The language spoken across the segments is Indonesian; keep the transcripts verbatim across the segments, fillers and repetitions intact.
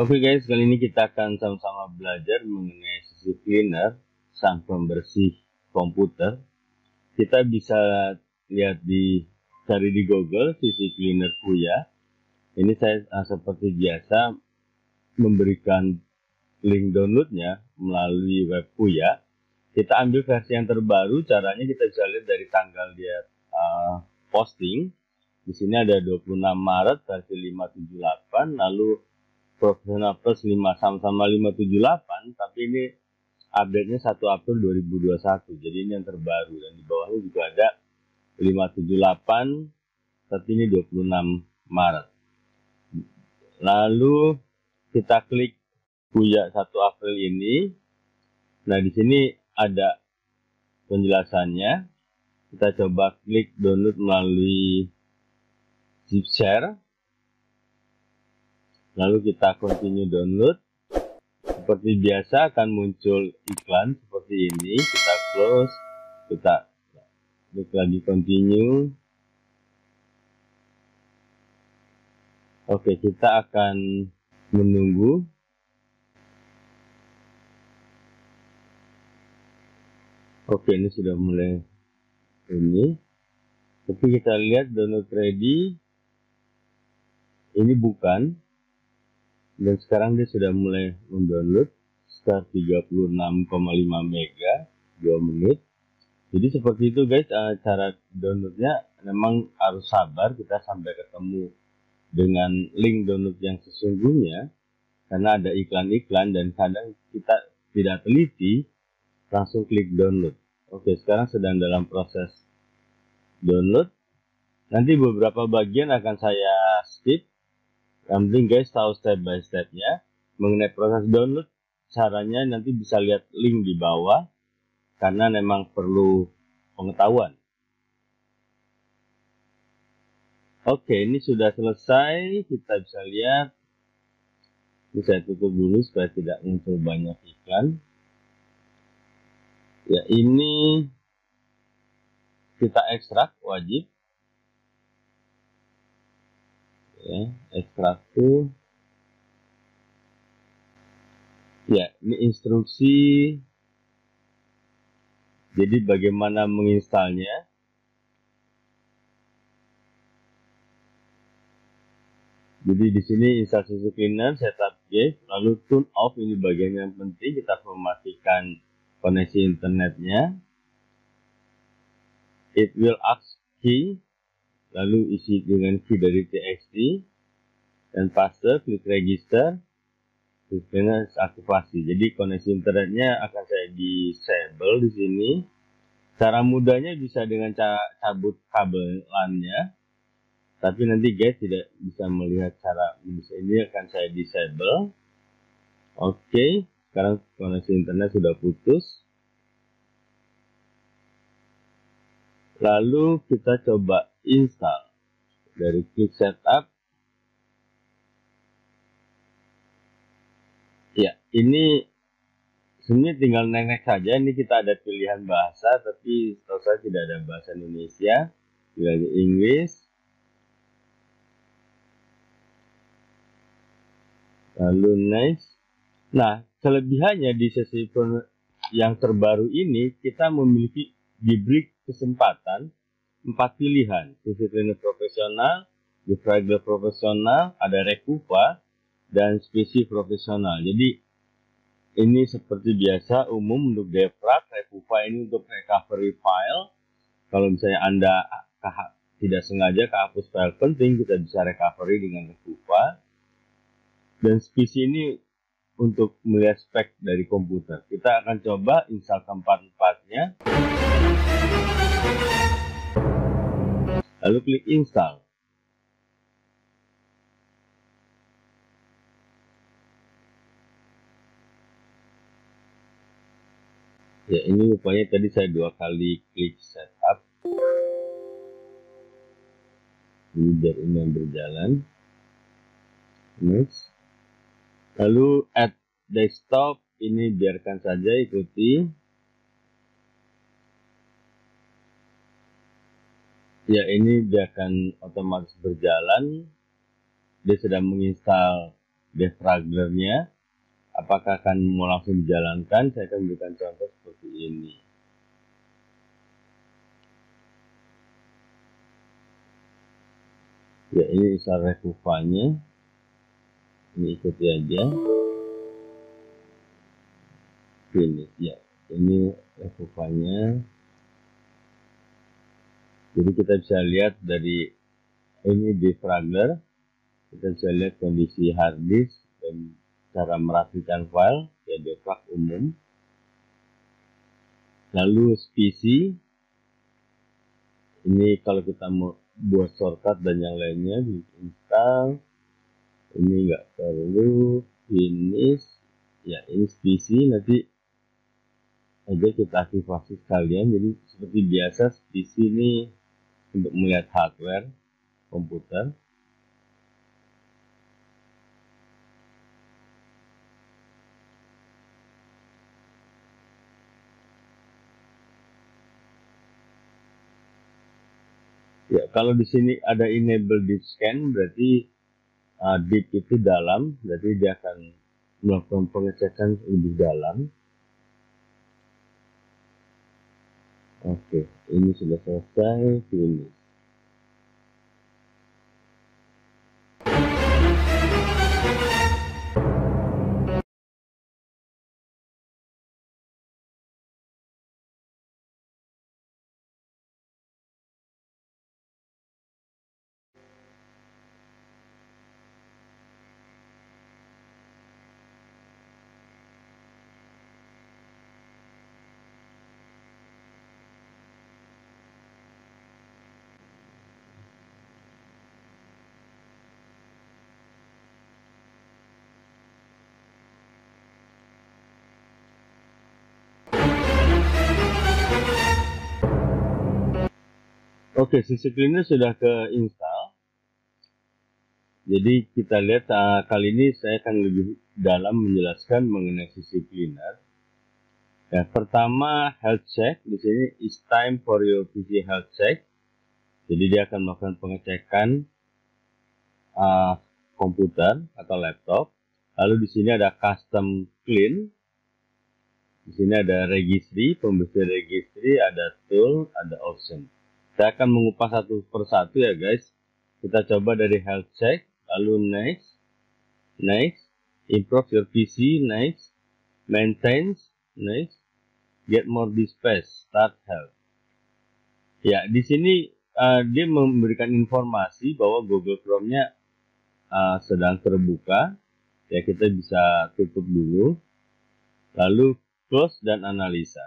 Oke guys, kali ini kita akan sama-sama belajar mengenai sisi cleaner, sang pembersih komputer. Kita bisa lihat di cari di Google sisi cleaner Kuya. Ini saya uh, seperti biasa memberikan link downloadnya melalui web Kuya. Kita ambil versi yang terbaru. Caranya kita bisa lihat dari tanggal dia uh, posting. Di sini ada dua puluh enam Maret versi lima tujuh delapan, lalu Professional Plus lima sama-sama lima tujuh delapan, tapi ini update-nya satu April dua ribu dua puluh satu. Jadi ini yang terbaru, dan di bawahnya juga ada lima tujuh delapan, tapi ini dua puluh enam Maret. Lalu kita klik Kuya satu April ini. Nah, di sini ada penjelasannya. Kita coba klik download melalui zip share. Lalu kita continue download. Seperti biasa akan muncul iklan seperti ini. Kita close, kita klik lagi continue. Oke, kita akan menunggu. Oke, ini sudah mulai ini. Tapi kita lihat download ready. Ini bukan. Dan sekarang dia sudah mulai mendownload sekitar tiga puluh enam koma lima mega, dua menit. Jadi seperti itu guys, cara downloadnya memang harus sabar kita sampai ketemu dengan link download yang sesungguhnya, karena ada iklan-iklan dan kadang kita tidak teliti langsung klik download. Oke, sekarang sedang dalam proses download. Nanti beberapa bagian akan saya skip. Yang penting guys tahu step by stepnya mengenai proses download. Caranya nanti bisa lihat link di bawah, karena memang perlu pengetahuan. Oke, ini sudah selesai. Kita bisa lihat. Ini saya tutup dulu supaya tidak muncul banyak iklan. Ya, ini kita ekstrak wajib. Ya, ekstrak tuh. Ya, ini instruksi. Jadi bagaimana menginstalnya. Jadi di sini install sisi cleaner, setup guys, lalu turn off, ini bagian yang penting. Kita mematikan koneksi internetnya. It will ask key, lalu isi dengan key dari T X T dan password, klik register, klik aktivasi. Jadi koneksi internetnya akan saya disable di sini. Cara mudahnya bisa dengan cara cabut kabel LAN-nya, tapi nanti guys tidak bisa melihat cara ini, akan saya disable. Oke, sekarang koneksi internet sudah putus. Lalu kita coba install dari klik setup. Ya, ini sebenarnya tinggal next saja. Ini kita ada pilihan bahasa, tapi setahu saya tidak ada bahasa Indonesia. Pilih Inggris. Lalu next. Nah, kelebihannya di sesi yang terbaru ini, kita memiliki diberi kesempatan empat pilihan. Sisi cleaner profesional, defragger profesional, ada Rekupa, dan spesi profesional. Jadi ini seperti biasa umum untuk defrag. Rekupa ini untuk recovery file. Kalau misalnya Anda tidak sengaja kehapus file penting, kita bisa recovery dengan Rekupa. Dan spesi ini untuk melihat spek dari komputer. Kita akan coba install keempat-empatnya. Lalu klik install. Ya, ini rupanya tadi saya dua kali klik setup. Ini biar ini yang berjalan. Next. Lalu add desktop, ini biarkan saja, ikuti. Ya, ini dia akan otomatis berjalan. Dia sedang menginstal defraglernya. Apakah akan mau langsung dijalankan? Saya akan berikan contoh seperti ini. Ya, ini install Rekuvanya. Ini ikuti aja. Finish. Ya, ini Rekuvanya. Jadi kita bisa lihat dari ini defragler. Kita bisa lihat kondisi hard disk dan cara merapikan file, ya defrag umum. Lalu specie, ini kalau kita mau buat shortcut dan yang lainnya, install. Ini nggak perlu. Finish. Ya, ini specie, nanti aja kita aktifasi sekalian. Jadi seperti biasa, specie ini untuk melihat hardware komputer. Ya, kalau di sini ada enable deep scan, berarti uh, deep itu dalam, berarti dia akan melakukan pengecekan lebih dalam. Oke, ini sudah selesai. Finish. Oke, C C Cleaner sudah ke install. Jadi kita lihat uh, kali ini saya akan lebih dalam menjelaskan mengenai C C Cleaner. Ya, pertama health check. Di sini is time for your P C health check. Jadi dia akan melakukan pengecekan uh, komputer atau laptop. Lalu di sini ada custom clean. Di sini ada registry, pembersih registry, ada tool, ada option. Saya akan mengupas satu persatu ya guys. Kita coba dari health check, lalu next, next, improve your P C, next, maintain, next, get more disk space, start health. Ya, di sini uh, dia memberikan informasi bahwa Google Chrome-nya uh, sedang terbuka. Ya, kita bisa tutup dulu. Lalu close dan analisa.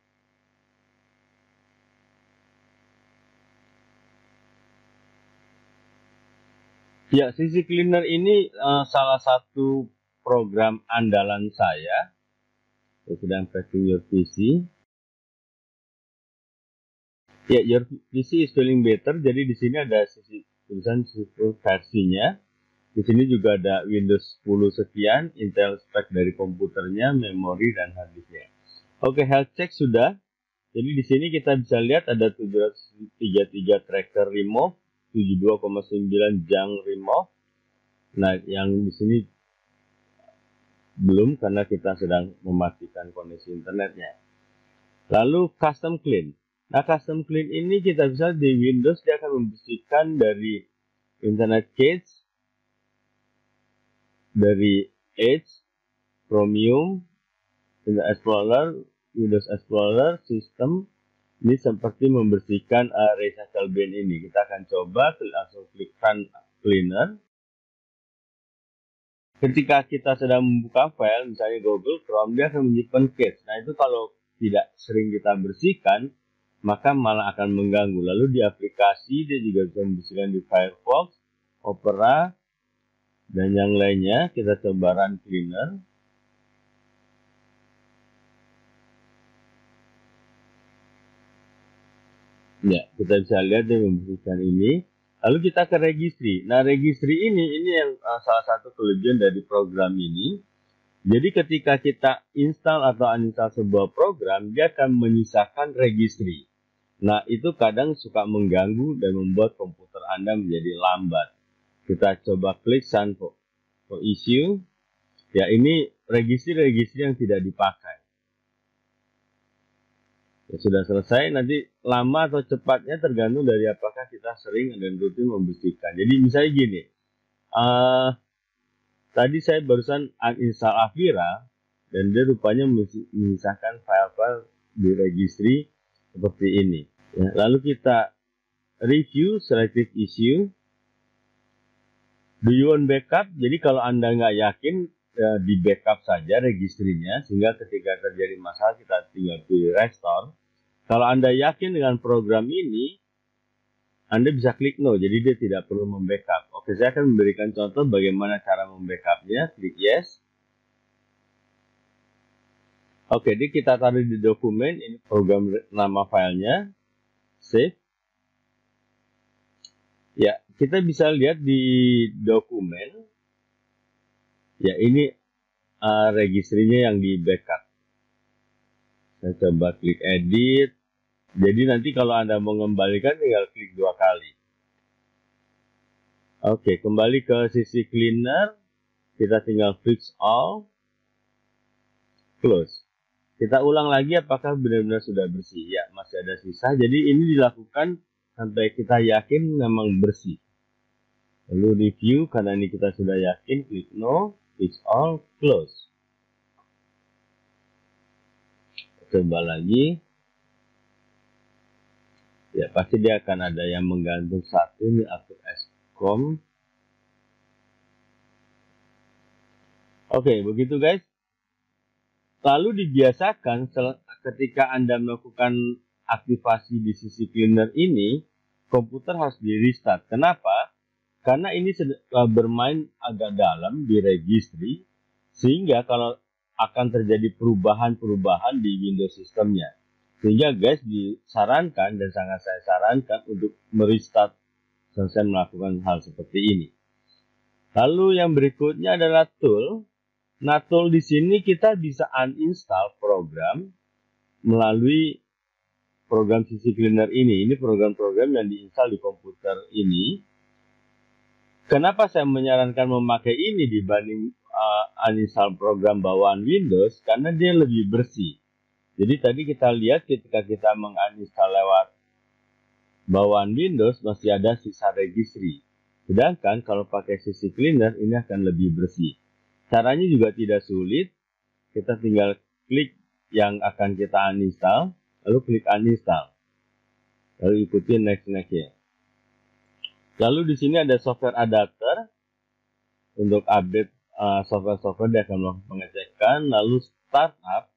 Ya, C C Cleaner ini uh, salah satu program andalan saya. Saya sedang packing your P C. Ya, your P C is feeling better. Jadi di sini ada sisi tulisan versinya. Di sini juga ada Windows sepuluh sekian, Intel spek dari komputernya, memori dan hard disknya. Oke, health check sudah. Jadi di sini kita bisa lihat ada tujuh ratus tiga puluh tiga tracker remove, tujuh puluh dua koma sembilan junk remove. Nah, yang di sini belum karena kita sedang mematikan koneksi internetnya. Lalu custom clean. Nah, custom clean ini kita bisa di Windows, dia akan membersihkan dari internet cache, dari Edge, Chromium, Internet Explorer, Windows Explorer, sistem. Ini seperti membersihkan uh, recycle bin ini. Kita akan coba langsung klik run cleaner. Ketika kita sedang membuka file, misalnya Google Chrome, dia akan menyimpan cache. Nah, itu kalau tidak sering kita bersihkan, maka malah akan mengganggu. Lalu di aplikasi, dia juga bisa membersihkan di Firefox, Opera, dan yang lainnya. Kita coba run cleaner. Ya, kita bisa lihat dia membersihkan ini. Lalu kita ke registry. Nah, registry ini, ini yang uh, salah satu kelebihan dari program ini. Jadi ketika kita install atau uninstall sebuah program, dia akan menyisakan registry. Nah, itu kadang suka mengganggu dan membuat komputer Anda menjadi lambat. Kita coba klik Sun for issue. Ya, ini registry-registry yang tidak dipakai. Ya, sudah selesai. Nanti lama atau cepatnya tergantung dari apakah kita sering dan rutin membersihkan. Jadi misalnya gini, uh, tadi saya barusan uninstall Avira dan dia rupanya menyisakan file-file di registry seperti ini. Ya, lalu kita review selective issue. Do you want backup? Jadi kalau Anda nggak yakin, ya, di backup saja registrinya, sehingga ketika terjadi masalah kita tinggal pilih restore. Kalau Anda yakin dengan program ini, Anda bisa klik no, jadi dia tidak perlu membackup. Oke, saya akan memberikan contoh bagaimana cara membackupnya. Klik yes. Oke, jadi kita taruh di dokumen, ini program nama filenya, save. Ya, kita bisa lihat di dokumen, ya ini uh, registrinya yang di backup. Saya coba klik edit. Jadi nanti kalau Anda mau mengembalikan tinggal klik dua kali. Oke, kembali ke sisi cleaner. Kita tinggal fix all. Close. Kita ulang lagi apakah benar-benar sudah bersih. Ya, masih ada sisa. Jadi ini dilakukan sampai kita yakin memang bersih. Lalu review, karena ini kita sudah yakin, klik no, fix all, close. Coba lagi. Ya, pasti dia akan ada yang menggantung satu ini atur escom. Oke, begitu guys. Lalu dibiasakan ketika Anda melakukan aktivasi di sisi cleaner ini, komputer harus di restart. Kenapa? Karena ini bermain agak dalam di registry, sehingga kalau akan terjadi perubahan-perubahan di Windows sistemnya. Sehingga guys disarankan dan sangat saya sarankan untuk merestart selesai melakukan hal seperti ini. Lalu yang berikutnya adalah tool. Nah, tool di sini kita bisa uninstall program melalui program sisi cleaner ini. Ini program-program yang diinstal di komputer ini. Kenapa saya menyarankan memakai ini dibanding uh, uninstall program bawaan Windows? Karena dia lebih bersih. Jadi tadi kita lihat ketika kita menguninstall lewat bawaan Windows masih ada sisa registry. Sedangkan kalau pakai sisi cleaner ini akan lebih bersih. Caranya juga tidak sulit. Kita tinggal klik yang akan kita uninstall, lalu klik uninstall. Lalu ikuti next next ya. Lalu di sini ada software adapter untuk update uh, software-software dia akan melakukan pengecekan. Lalu startup.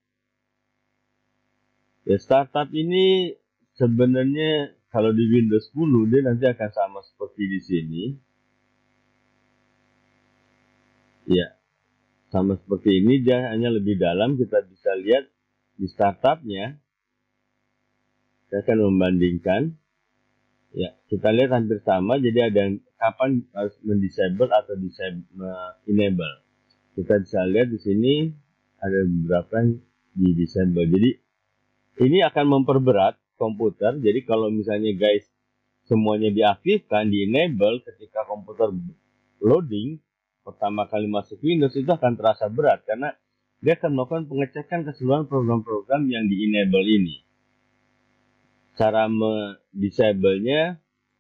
Ya, startup ini sebenarnya kalau di Windows sepuluh dia nanti akan sama seperti di sini. Ya, sama seperti ini, dia hanya lebih dalam. Kita bisa lihat di startupnya. Saya akan membandingkan. Ya, kita lihat hampir sama. Jadi ada yang kapan harus mendisable atau disable, enable. Kita bisa lihat di sini ada beberapa yang di disable. Jadi ini akan memperberat komputer. Jadi kalau misalnya guys semuanya diaktifkan, di enable, ketika komputer loading pertama kali masuk Windows itu akan terasa berat karena dia akan melakukan pengecekan keseluruhan program-program yang di enable ini. Cara me-disable-nya,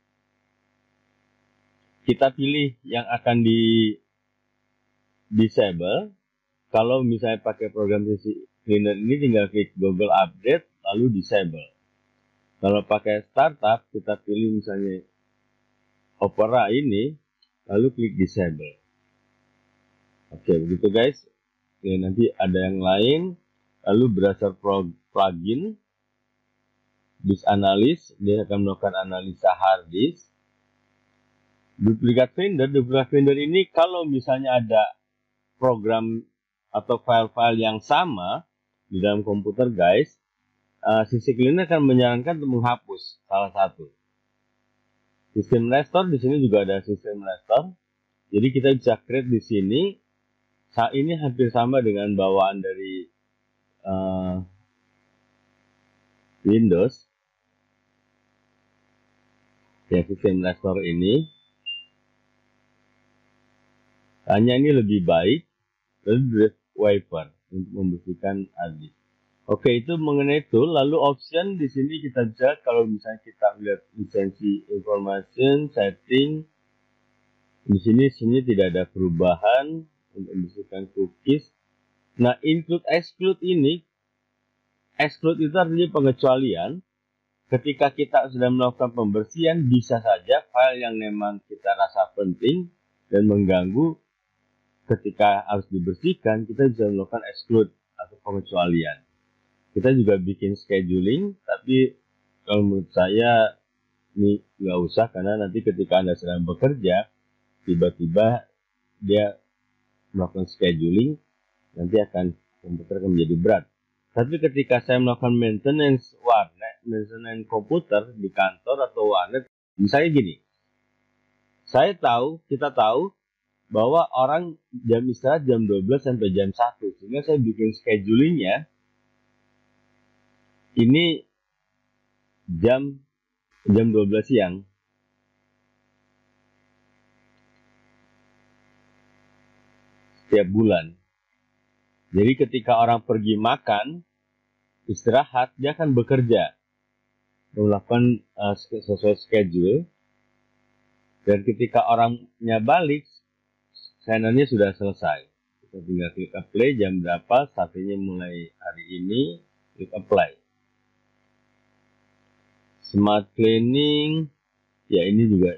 kita pilih yang akan di disable. Kalau misalnya pakai program sisi cleaner ini tinggal klik Google Update lalu disable. Kalau pakai startup kita pilih misalnya Opera ini lalu klik disable. Oke, begitu guys. Oke, nanti ada yang lain. Lalu browser plugin disk analysis, dia akan melakukan analisa hard disk. Duplikat vendor, duplikat vendor ini kalau misalnya ada program atau file-file yang sama di dalam komputer guys, uh, sisi cleaner akan menyarankan untuk menghapus salah satu. Sistem restore di sini juga ada sistem restore. Jadi kita bisa create di sini. Saat ini hampir sama dengan bawaan dari uh, Windows. Ya, sistem restore ini. Hanya ini lebih baik, lalu drive wiper untuk membersihkan hard disk. Oke, itu mengenai tool. Lalu option di sini kita bisa, kalau misalnya kita lihat lisensi information setting, di sini sini tidak ada perubahan untuk membersihkan cookies. Nah, include exclude ini, exclude itu artinya pengecualian. Ketika kita sudah melakukan pembersihan, bisa saja file yang memang kita rasa penting dan mengganggu ketika harus dibersihkan, kita bisa melakukan exclude atau pengecualian. Kita juga bikin scheduling, tapi kalau menurut saya ini nggak usah, karena nanti ketika Anda sedang bekerja, tiba-tiba dia melakukan scheduling, nanti akan komputer akan menjadi berat. Tapi ketika saya melakukan maintenance warnet, maintenance komputer di kantor atau warnet, misalnya gini, saya tahu, kita tahu bahwa orang jam istirahat jam dua belas sampai jam satu, sehingga saya bikin schedulingnya ini jam jam dua belas siang. Setiap bulan. Jadi ketika orang pergi makan, istirahat, dia akan bekerja, melakukan uh, sesuai schedule. Dan ketika orangnya balik, signernya sudah selesai. Kita tinggal klik apply, jam berapa, startnya mulai hari ini, klik apply. Smart cleaning, ya ini juga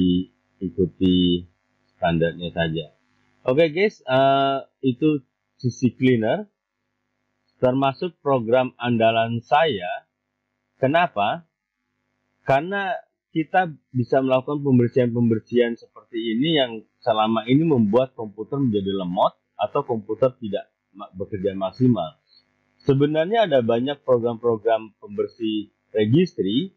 diikuti standarnya saja. Oke okay guys, uh, itu C C Cleaner, termasuk program andalan saya. Kenapa? Karena kita bisa melakukan pembersihan-pembersihan seperti ini yang selama ini membuat komputer menjadi lemot atau komputer tidak bekerja maksimal. Sebenarnya ada banyak program-program pembersih registry,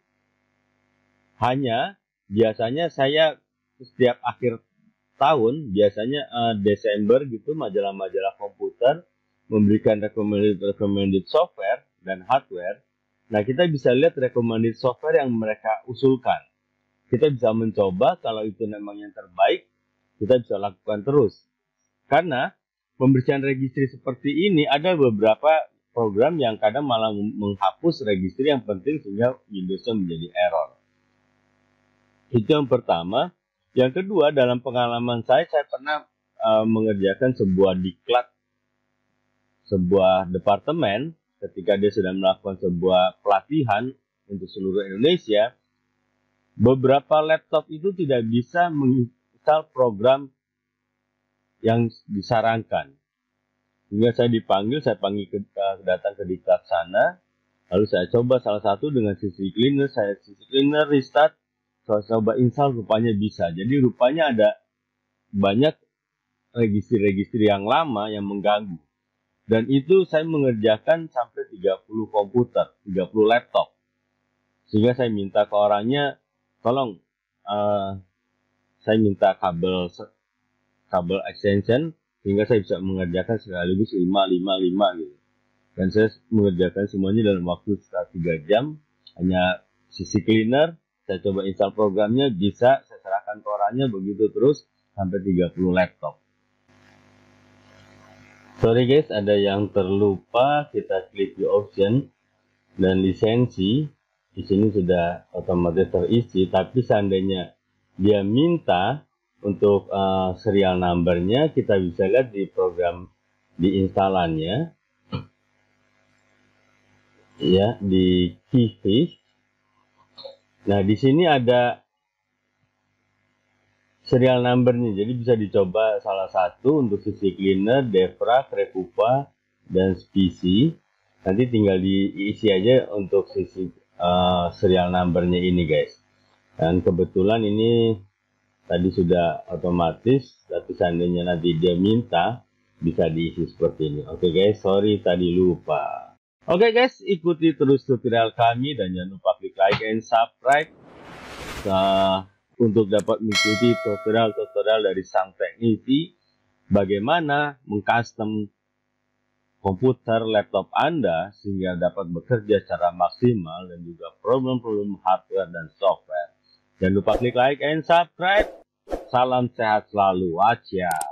hanya biasanya saya setiap akhir tahun, biasanya uh, Desember gitu, majalah-majalah komputer memberikan recommended recommended software dan hardware. Nah, kita bisa lihat recommended software yang mereka usulkan. Kita bisa mencoba, kalau itu memang yang terbaik, kita bisa lakukan terus. Karena pembersihan registry seperti ini, ada beberapa program yang kadang malah menghapus registry yang penting sehingga Windows-nya menjadi error. Itu yang pertama. Yang kedua, dalam pengalaman saya, saya pernah uh, mengerjakan sebuah diklat, sebuah departemen, ketika dia sedang melakukan sebuah pelatihan untuk seluruh Indonesia. Beberapa laptop itu tidak bisa menginstal program yang disarankan. Hingga saya dipanggil, saya panggil ke, datang ke diklat sana, lalu saya coba salah satu dengan C C Cleaner, saya C C Cleaner restart, saya coba install, rupanya bisa. Jadi rupanya ada banyak registry-registry yang lama yang mengganggu. Dan itu saya mengerjakan sampai tiga puluh komputer, tiga puluh laptop. Sehingga saya minta ke orangnya, tolong uh, saya minta kabel kabel extension, sehingga saya bisa mengerjakan sekaligus lima, lima, lima gitu. Dan saya mengerjakan semuanya dalam waktu sekitar tiga jam, hanya C C Cleaner. Saya coba install programnya, bisa, saya serahkan ke orangnya, begitu terus sampai tiga puluh laptop. Sorry guys, ada yang terlupa, kita klik di option dan lisensi. Di sini sudah otomatis terisi, tapi seandainya dia minta untuk uh, serial numbernya, kita bisa lihat di program di instalannya, ya, di keyfish. Nah, di sini ada serial numbernya, jadi bisa dicoba salah satu untuk C C Cleaner, Defrag, Recupa, dan Specie. Nanti tinggal diisi aja untuk sisi uh, serial numbernya ini guys. Dan kebetulan ini tadi sudah otomatis, tapi seandainya nanti dia minta, bisa diisi seperti ini. Oke guys, sorry tadi lupa. Oke guys, ikuti terus tutorial kami dan jangan lupa klik like and subscribe nah, untuk dapat mengikuti tutorial-tutorial dari sang teknisi bagaimana mengcustom komputer laptop Anda sehingga dapat bekerja secara maksimal dan juga problem-problem hardware dan software. Jangan lupa klik like and subscribe. Salam sehat selalu. Aja.